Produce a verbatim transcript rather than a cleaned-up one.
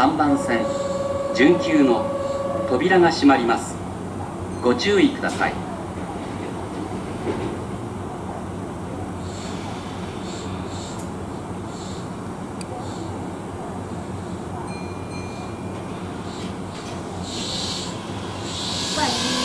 さんばん線準急の扉が閉まります。ご注意ください。 万一